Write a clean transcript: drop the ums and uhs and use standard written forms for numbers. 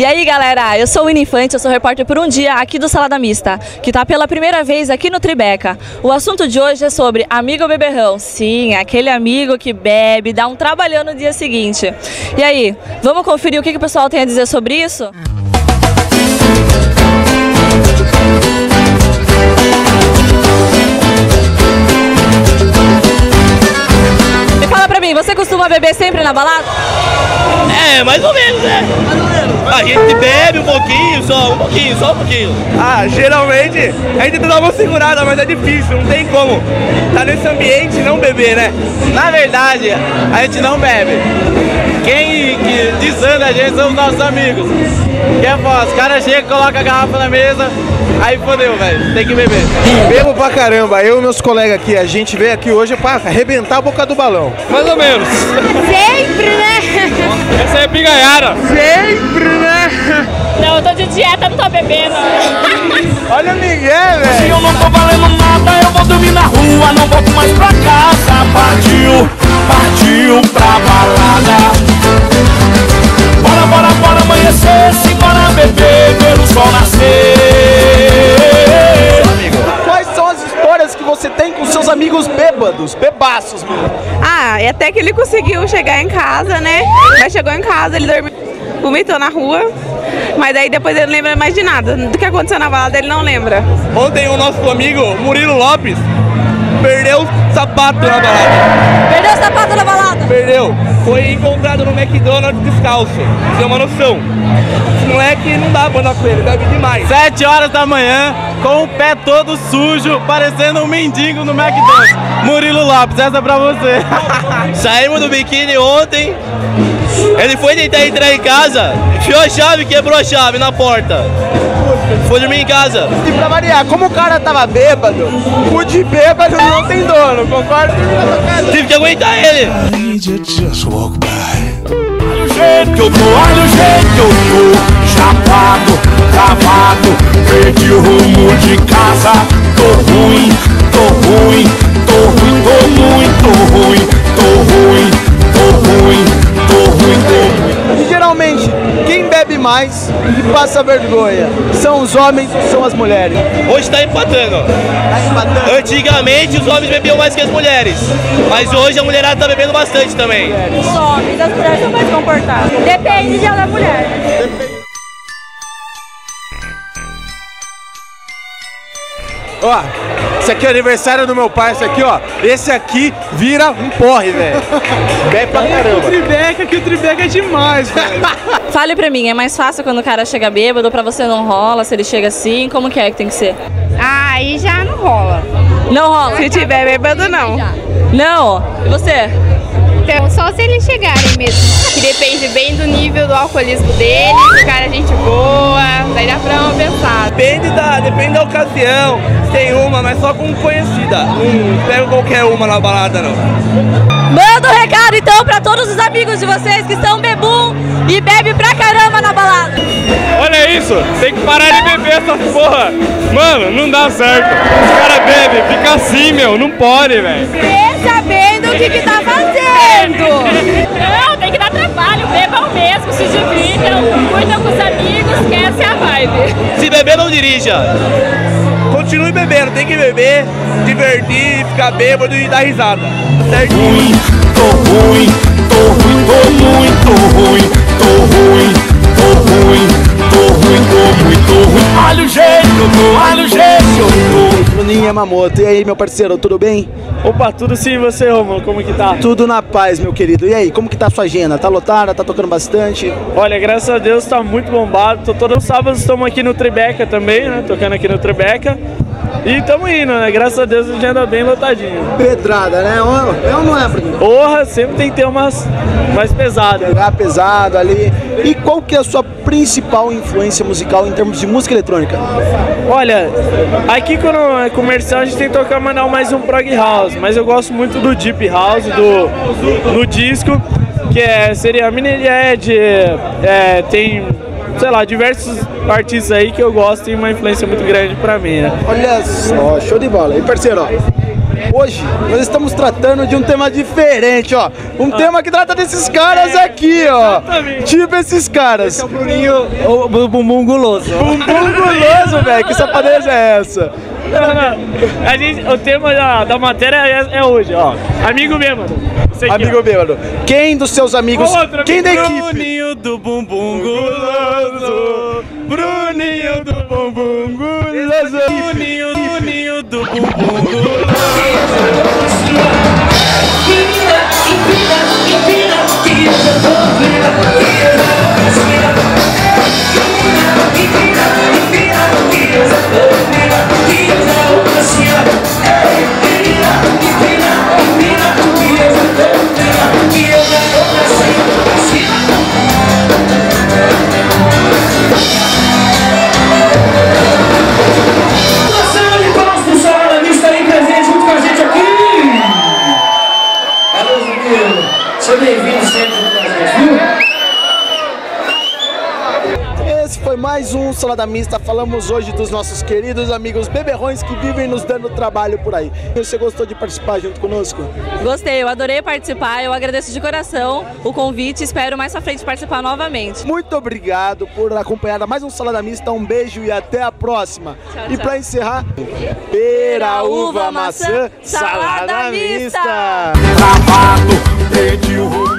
aí galera, eu sou o Winnie Infante, eu sou repórter por um dia aqui do Salada Mista, que tá pela primeira vez aqui no Tribeca. O assunto de hoje é sobre amigo beberrão. Sim, aquele amigo que bebe, dá um trabalhão no dia seguinte. E aí, vamos conferir o que o pessoal tem a dizer sobre isso? E fala pra mim, você costuma beber sempre na balada? É, mais ou menos, né? Mais ou menos. A gente bebe um pouquinho, só um pouquinho. Ah, geralmente a gente dá uma segurada, mas é difícil, não tem como tá nesse ambiente e não beber, né? Na verdade, a gente não bebe. Quem desanda a gente são os nossos amigos. Que é foda, os caras chegam, colocam a garrafa na mesa, aí fodeu, velho, tem que beber. Bebo pra caramba, eu e meus colegas aqui, a gente veio aqui hoje pra arrebentar a boca do balão. Mais ou menos. Sempre, né? Essa é piganhara. Sempre, né? Não, eu tô de dieta, não tô bebendo. Olha o Miguel, Se velho. eu não tô valendo nada, eu vou dormir na rua, não volto mais pra casa. Partiu pra balada. Bora amanhecer, simbora beber, ver o sol nascer. Quais são as histórias que você tem com seus amigos bêbados, bebaços, mano? Ah, e até que ele conseguiu chegar em casa, né? Mas chegou em casa, ele dormiu, vomitou na rua. Mas daí depois ele não lembra mais de nada. Do que aconteceu na balada, ele não lembra. Ontem o nosso amigo Murilo Lopes perdeu o sapato na balada. Perdeu o sapato na balada? Perdeu. Foi encontrado no McDonald's descalço. Você tem uma noção. Esse moleque não dá pra andar com ele, bebe demais. 7 horas da manhã, com o pé todo sujo, parecendo um mendigo no McDonald's. Murilo Lopes, essa é pra você. Saímos do biquíni ontem. Ele foi tentar entrar em casa, enfiou a chave, quebrou a chave na porta. Foi dormir em casa. E pra variar, como o cara tava bêbado, o de bêbado não tem dono, concorda? Tive que aguentar ele. Olha o jeito que eu tô, chapado, travado, perdi o rumo de casa. Tô ruim, E geralmente, quem bebe mais e passa vergonha, são os homens ou são as mulheres? Hoje tá empatando. Tá empatando? Antigamente os homens bebiam mais que as mulheres, mas hoje a mulherada tá bebendo bastante também. Os homens, as mulheres são mais comportadas. Depende de da mulher. Ó, esse aqui é o aniversário do meu pai, esse aqui, ó. Esse aqui vira um porre, velho. Bebe pra caramba. Que o Tribeca é demais, velho. Fale pra mim, é mais fácil quando o cara chega bêbado, pra você não rola, se ele chega assim, como que tem que ser? Ah, aí já não rola. Não rola? Se tiver bêbado, não. Não? E você? Então, só se eles chegarem mesmo. Que depende bem do nível do alcoolismo deles, se o cara é gente boa, daí dá pra pensar. Depende da ocasião. Tem uma, mas só com conhecida. Não pego qualquer uma na balada, não. Manda um recado então pra todos os amigos de vocês que são bebum e bebe pra caramba na balada. Olha isso, tem que parar de beber essa porra. Mano, não dá certo. Os caras bebem, fica assim, meu, não pode, velho. Vê sabendo o que tá fazendo. Não, tem que dar trabalho, bebam mesmo, se divirtam, cuidam com os amigos, que essa é a vibe. Se beber, não dirija. Continue bebendo, tem que beber, divertir, ficar bêbado e dar risada. Certo? Olha o jeito que eu tô. Bruninho Yamamoto, e aí, meu parceiro, tudo bem? Opa, tudo sim, e você, Romulo, como que tá? Tudo na paz, meu querido. E aí, como que tá a sua agenda? Tá lotada? Tá tocando bastante? Olha, graças a Deus tá muito bombado. Todos os sábados estamos aqui no Tribeca também, né? Tocando aqui no Tribeca. E estamos indo, né? Graças a Deus a agenda bem lotadinha. Pedrada, né? É ou não é, Bruninho? Porra, sempre tem que ter umas mais pesadas. Pegar pesado ali. E qual que é a sua principal influência musical em termos de música eletrônica? Olha, aqui quando é comercial a gente tem que tocar mais um prog house, mas eu gosto muito do deep house, do disco, que seria Mini Ed, tem, sei lá, diversos artistas aí que eu gosto e uma influência muito grande pra mim, né? Olha só, show de bola. E parceiro, ó, Hoje nós estamos tratando de um tema diferente, ó. Um tema que trata desses caras aqui, ó. Tipo esses caras. Esse é o Bruninho, o bumbum guloso. Bumbum guloso, velho. Que safadeza é essa? Não. O tema da matéria é hoje, ó. Amigo bêbado. Amigo bêbado. Quem dos seus amigos? Quem da equipe? Bruninho do bumbum guloso. Bruninho do bumbum guloso. Bruninho do bumbum guloso. Seja bem-vindo sempre com a gente, viu? Esse foi mais um Salada Mista. Falamos hoje dos nossos queridos amigos beberrões que vivem nos dando trabalho por aí. Você gostou de participar junto conosco? Gostei, eu adorei participar, eu agradeço de coração o convite, espero mais pra frente participar novamente. Muito obrigado por acompanhar mais um Salada Mista, um beijo e até a próxima. Tchau, e tchau. pra encerrar, pera, uva, maçã, salada mista! Travado, perdi o rumo.